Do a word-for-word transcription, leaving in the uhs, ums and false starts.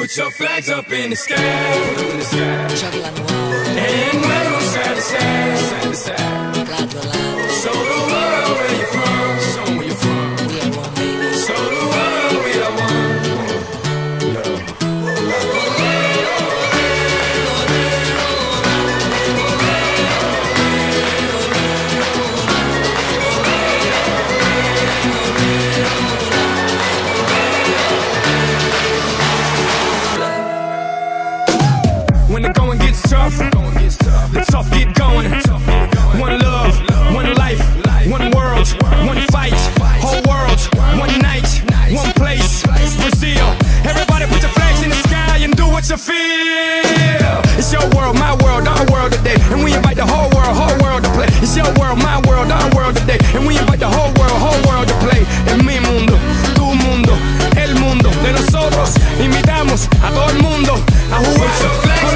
Put your flags up in the sky, in the sky. And wave them side to side, side to side. Show the world where you're from, show them where you're from. We are one, baby. Show the world we are one. When the going gets tough, the tough get going. One love, one life, one world, one fight. Whole world, one night, one place. Brazil, everybody put your flags in the sky and do what you feel. It's your world, my world, our world today, and we invite the whole world, whole world to play. It's your world, my world, our world today, and we invite the whole world, whole world to play. Es mi mundo, tu mundo, el mundo de nosotros. Invitamos a todo el mundo a jugar.